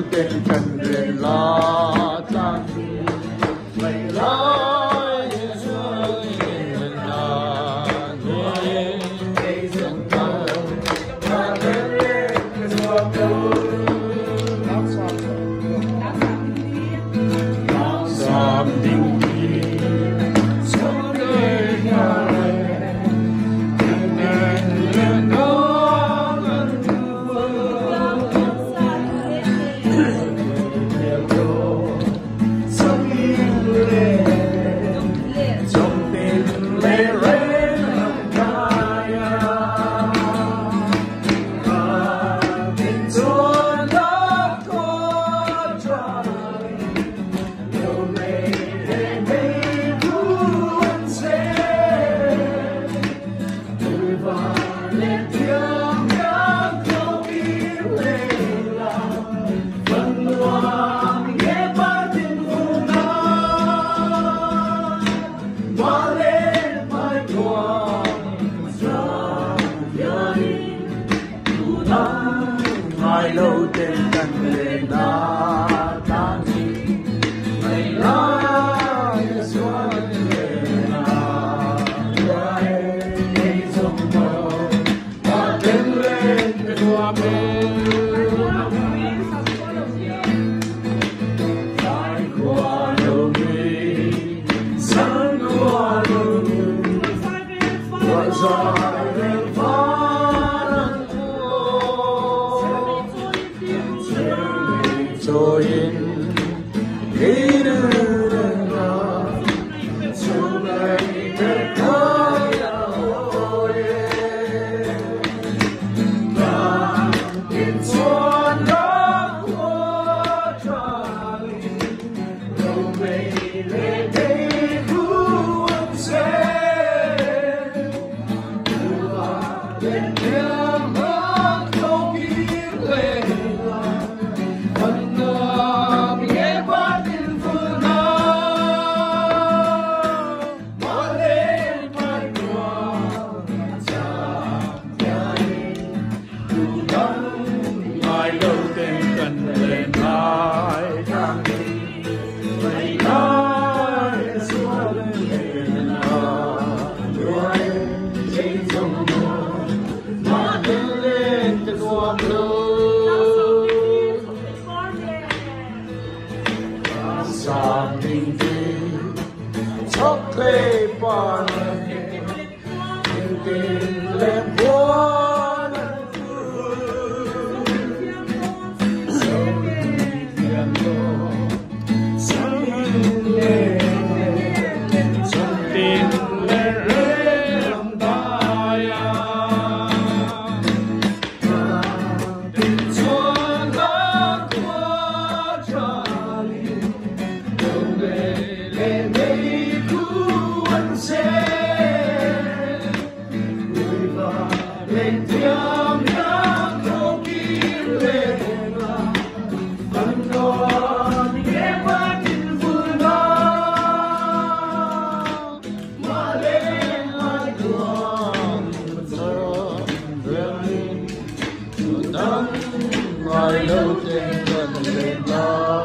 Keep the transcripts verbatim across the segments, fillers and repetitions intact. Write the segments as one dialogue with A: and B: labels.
A: tên cần nguyện lo tan mày lo rồi là người cây rừng thơ ta đến lên mùa thu giọt tình sống đời ngài nên lên đó ngân vương sống im lệ sống tim lệ rẽ lòng kaya và tình chuồn đã có trời lâu nay để mấy buồn sẽ tôi và lên tiếng đã không biết lên lòng vẫn loạn nghe ba tiếng hùng hoa lên mái quang ra nhảy đủ tháng hai lâu tên cần lên đã tan đi mày lá xuân lên là gái cây rồng mơ ta tên lên qua bên dài qua lâu ngày sáng qua lâu qua dài lên phát cho in đi đưa ra cho ngày để có ôi và tình xuân đã qua trời lâu ngày để đây buồn sẽ lên tiếng hát không biết lên lòng vẫn ngầm nghe qua tiếng phương nào mở lên mái quang ra nhảy đủ tháng mai lâu tên cần lên hai tháng đi mày nói xuân lên là đuôi cây rồng mơ mà tên lên từ qua lâu sang tình tình chốc lê bàn tình tình lên buồn sống thiên lộ sống lên sống tin lên rẽ lòng ta tình xuân đã qua trời lâu ngày lên đây cuốn sẽ người và lên tiếng đã không kịp lên lòng vẫn còn nghe qua tiếng phương nào mà lên mái quang giờ lên dù nắng mai lâu tên cần lên đó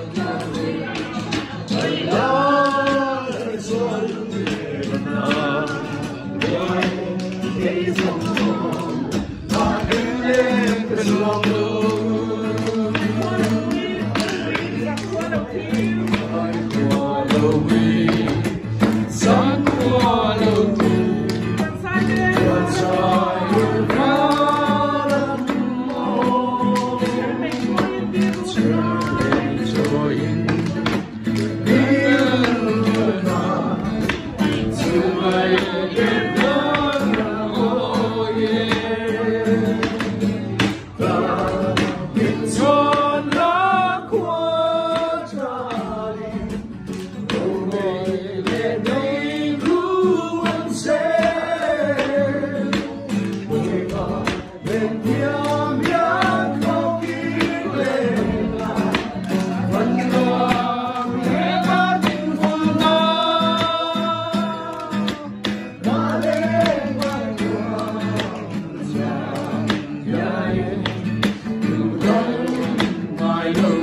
A: mày lá xuân lên là gái cây rồng mơ ta đứng lên từ lòng đường ai qua lâu ngày sáng qua lâu thu qua dài đường khá lắm mong chờ lên cho in I know.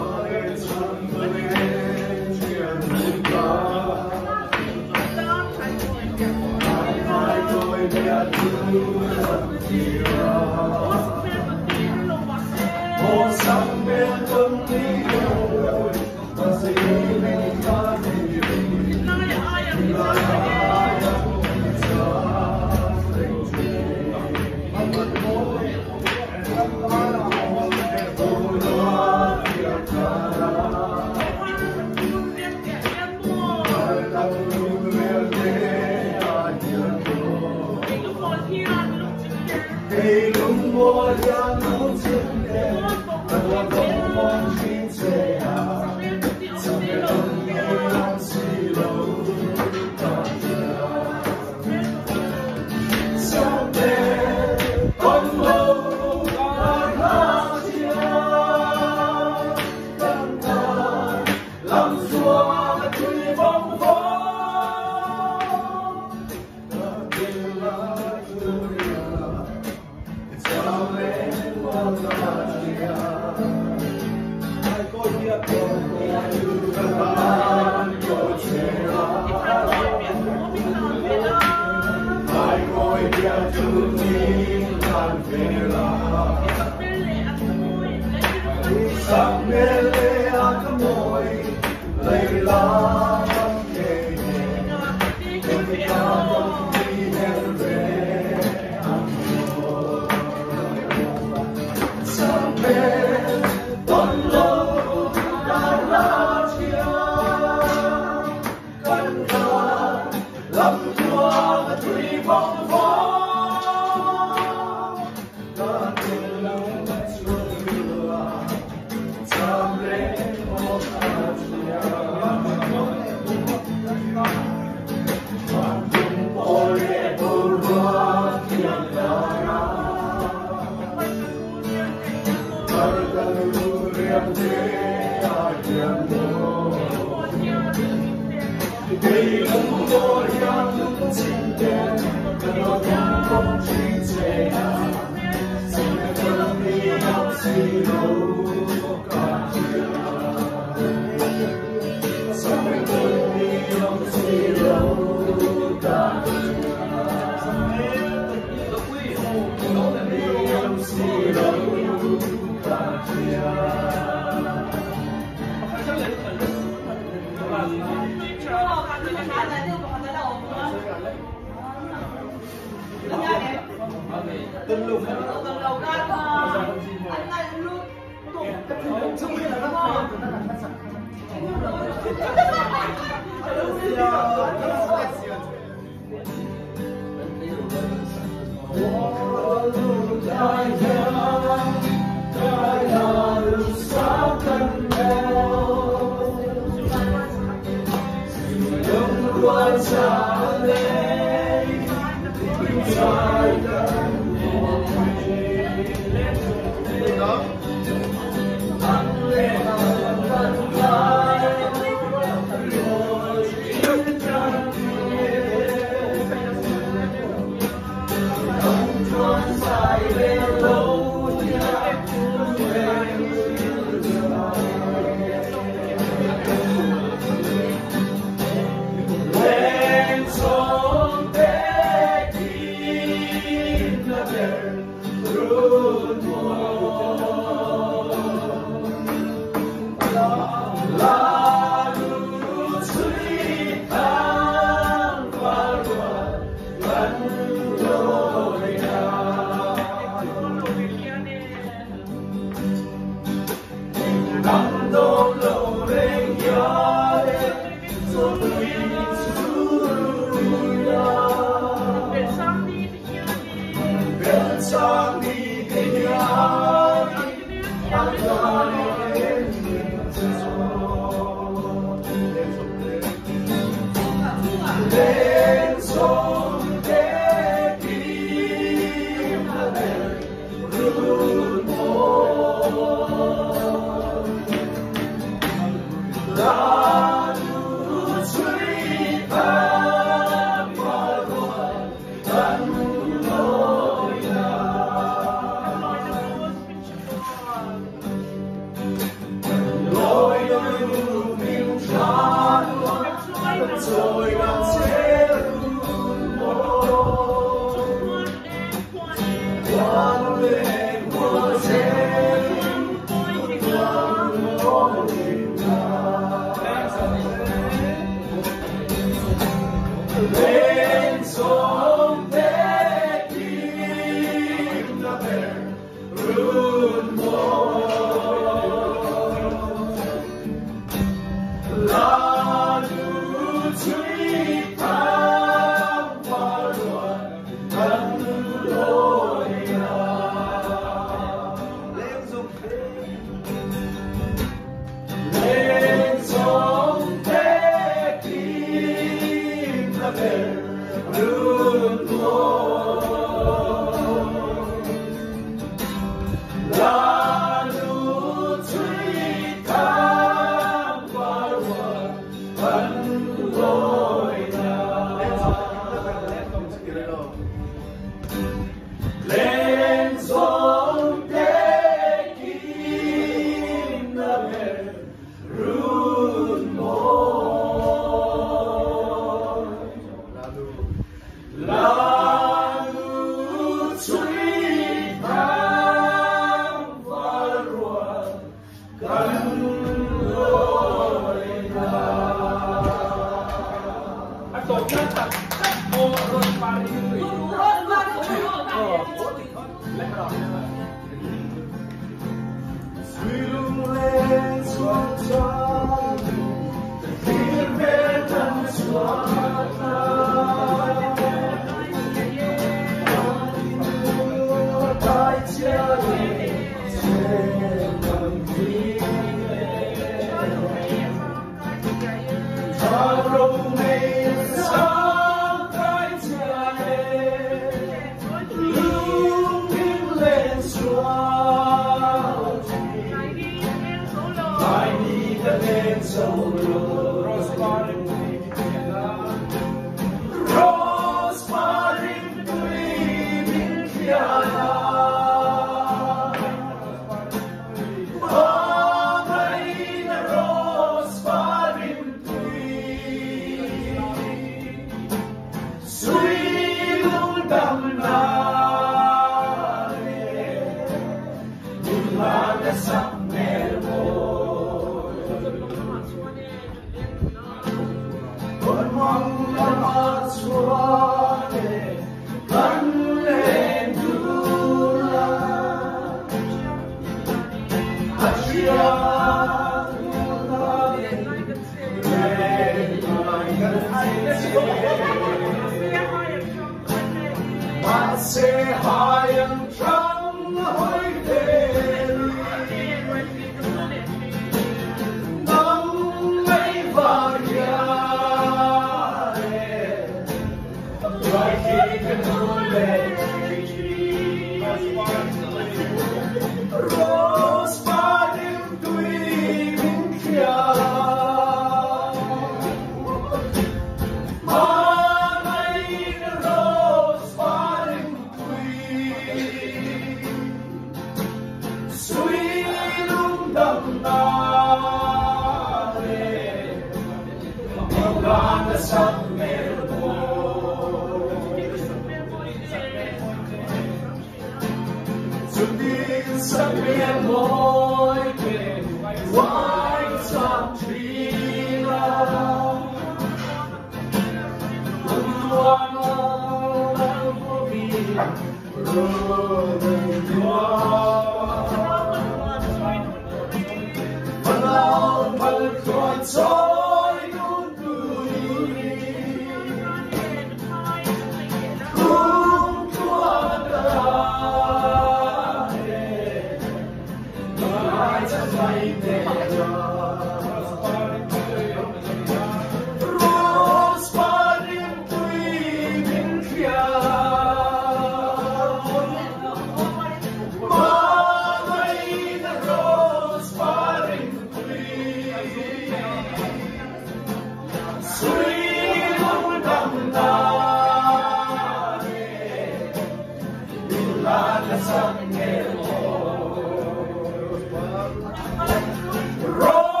A: Roll!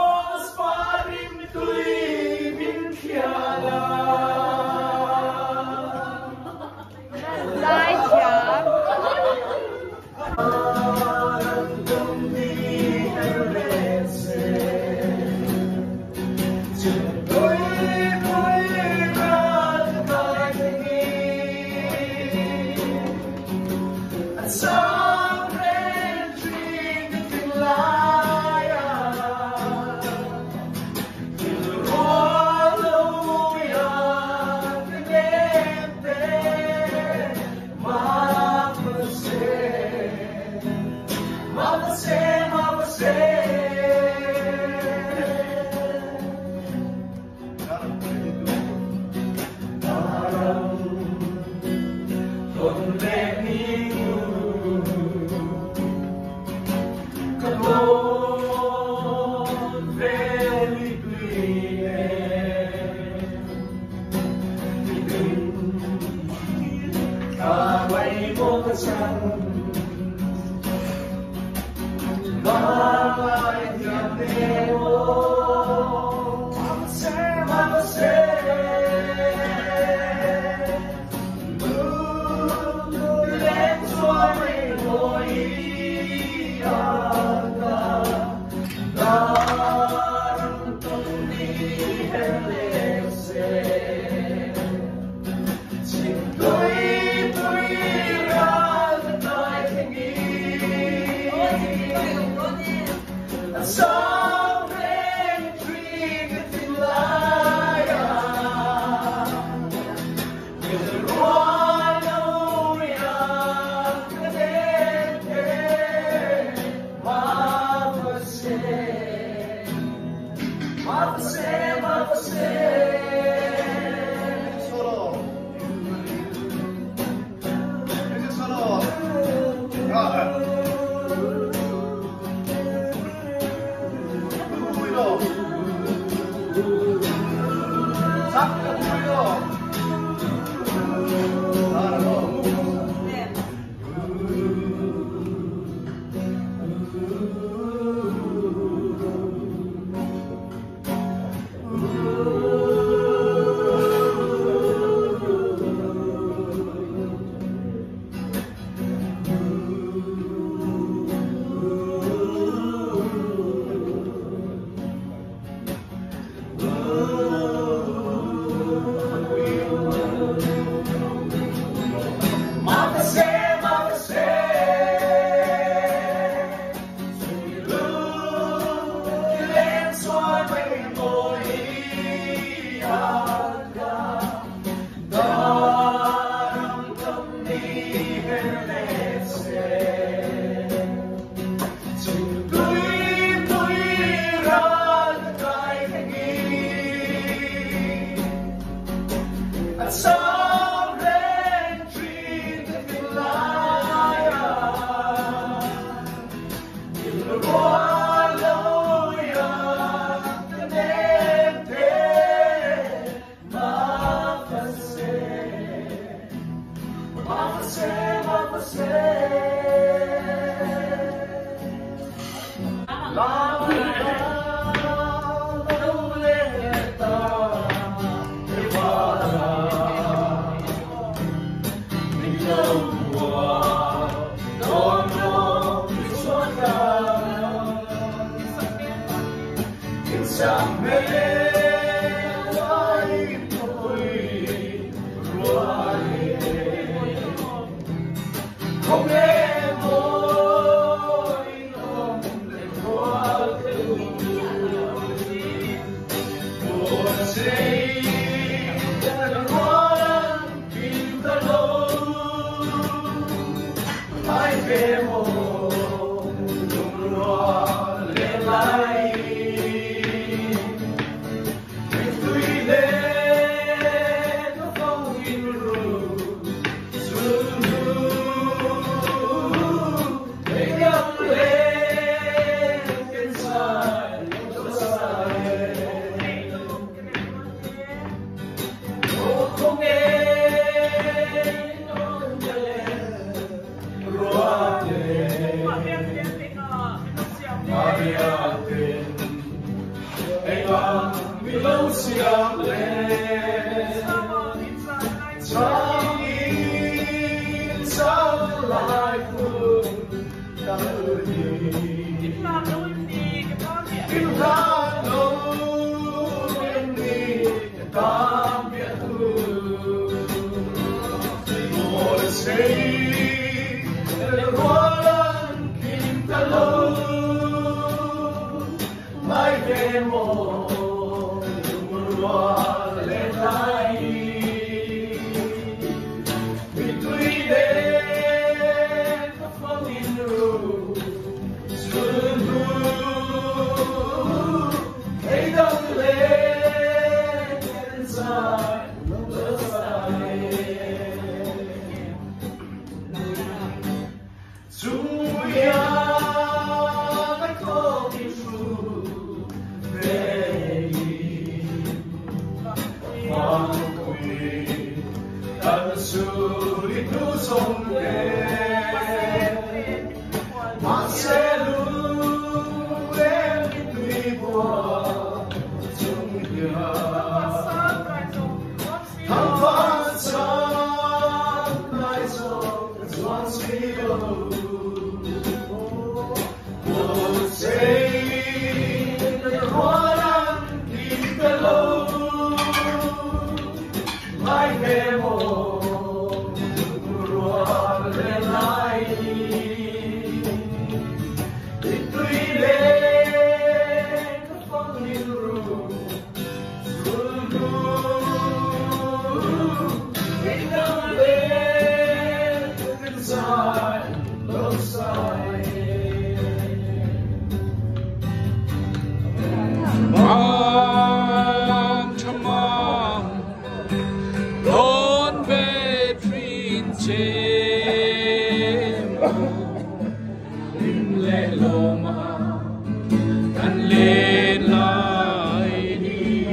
A: lệ lô mà căn lên lại đi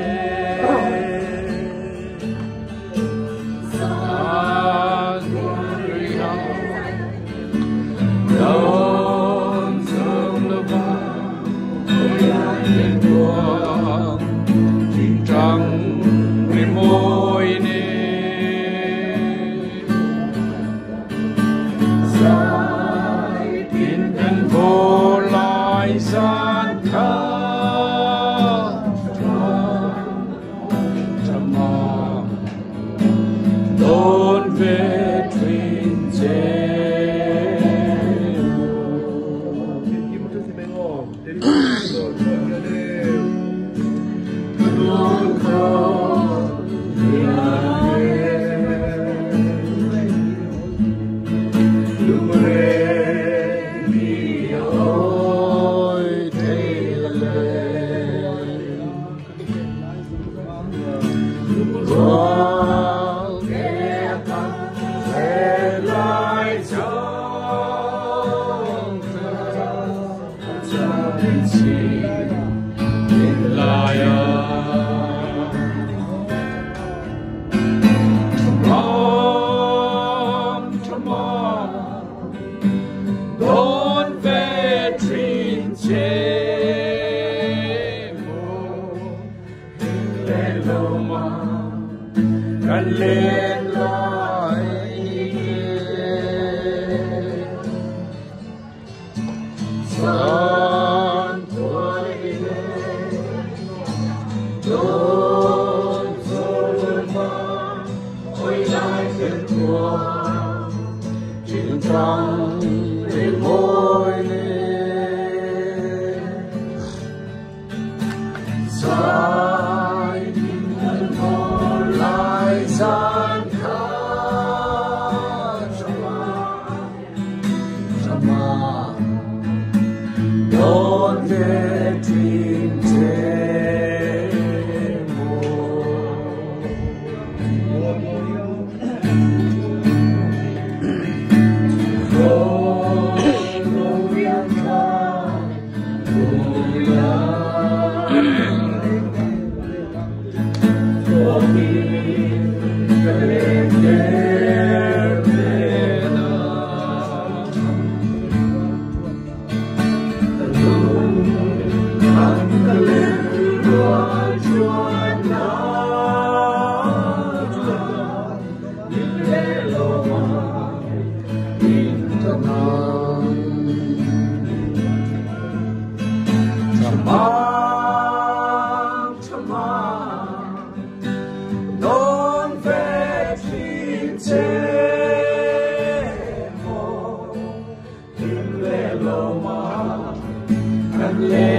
A: xa người hào đón sớm lớp ba ôi ai lên tuồng tình trăng người môi nê dài thiên thần vô lại gian khá trầm mong đón về thuyền chế lên lại gian tuổi đón xuân mà ôi lại thuyền qua trên trăng để môi lên dài nhìn thân hồn lại gian khá trama đón về thuyền chế lên